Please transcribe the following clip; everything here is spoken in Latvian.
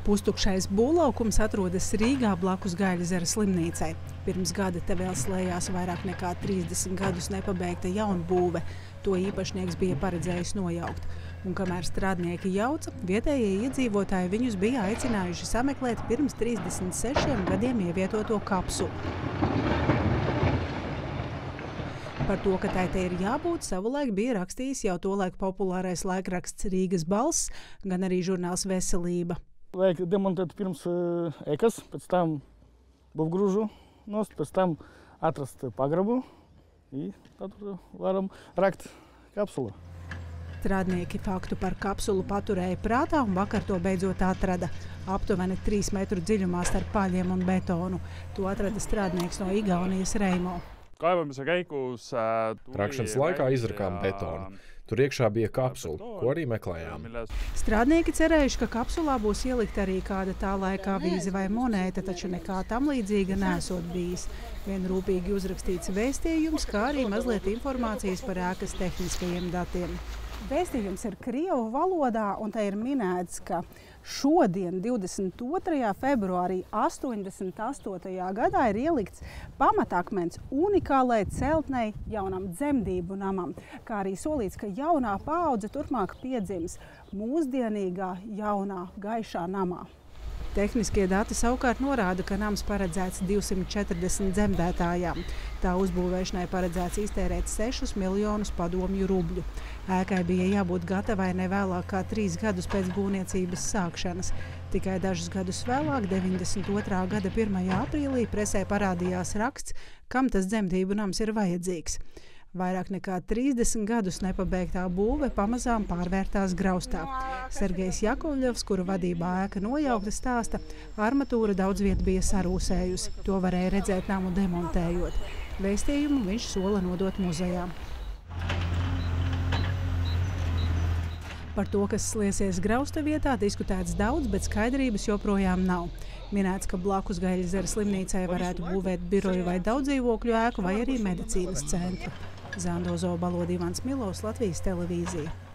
Pustukšais būvlaukums atrodas Rīgā blakus Gaļezeres slimnīcai. Pirms gada te vēl slējās vairāk nekā 30 gadus nepabeigta jaunbūve. To īpašnieks bija paredzējis nojaukt. Un kamēr strādnieki jauca, vietējie iedzīvotāji viņus bija aicinājuši sameklēt pirms 36 gadiem ievietoto kapsulu. Par to, ka tai te ir jābūt, savulaik bija rakstījis jau tolaik populārais laikraksts Rīgas balss, gan arī žurnāls Veselība. Vajag demontēt pirms ekas, pēc tam būvgrūžu nost, pēc tam atrast pagrabu, i tad varam rakt kapsulu. Strādnieki faktu par kapsulu paturēja prātā un vakar to beidzot atrada. Aptuveni 3 metru dziļumā starp paļiem un betonu. To atrada strādnieks no Igaunijas Reimo. Kaivamise käigus Rakšanas laikā izrakām betonu. Tur iekšā bija kapsula, ko arī meklējām. Strādnieki cerējuši, ka kapsulā būs ielikt arī kāda tā laika avīze vai monēta, taču nekā tam līdzīga nesot bijis. Vien rūpīgi uzrakstīts vēstījums, kā arī mazliet informācijas par ēkas tehniskajiem datiem. Vēstījums ir krievu valodā, un te ir minēts, ka šodien, 22. februārī 88. gadā, ir ielikts pamatakmens unikālai celtnei jaunam dzemdību namam, kā arī solīts, ka jaunā paudze turpmāk piedzims mūsdienīgā, jaunā, gaišā namā. Tehniskie dati savukārt norāda, ka nams paredzēts 240 dzemdētājām. Tā uzbūvēšanai paredzēts iztērēt 6 miljonus padomju rubļu. Ēkai bija jābūt gatavai ne vēlāk kā 3 gadus pēc būvniecības sākšanas. Tikai dažus gadus vēlāk, 92. gada 1. aprīlī, presē parādījās raksts, kam tas dzemdību nams ir vajadzīgs. Vairāk nekā 30 gadus nepabeigtā būve pamazām pārvērtās graustā. Sergejs Jakovļevs, kuru vadībā ēka nojaukta, stāsta, armatūra daudz viet bija sarūsējusi. To varēja redzēt namu demontējot. Vēstījumu viņš sola nodot muzejā. Par to, kas sliesies grausta vietā, diskutēts daudz, bet skaidrības joprojām nav. Minēts, ka blakus Gaļezeres slimnīcai varētu būvēt biroju vai daudzdzīvokļu ēku vai arī medicīnas centru. Zandozo Balodīvans Milovs, Latvijas televīzija.